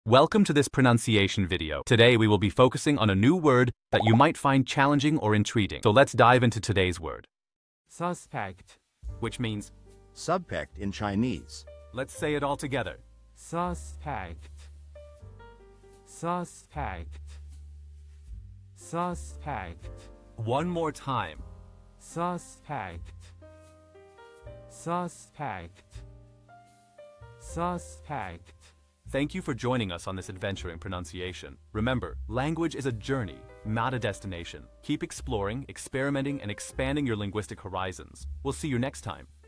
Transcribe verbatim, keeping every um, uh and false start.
Welcome to this pronunciation video. Today we will be focusing on a new word that you might find challenging or intriguing. So let's dive into today's word. Suspect. Which means, Subpect in Chinese. let's say it all together. Suspect. Suspect. Suspect. One more time. Suspect. Suspect. Suspect. Thank you for joining us on this adventure in pronunciation. Remember, language is a journey, not a destination. Keep exploring, experimenting, and expanding your linguistic horizons. We'll see you next time.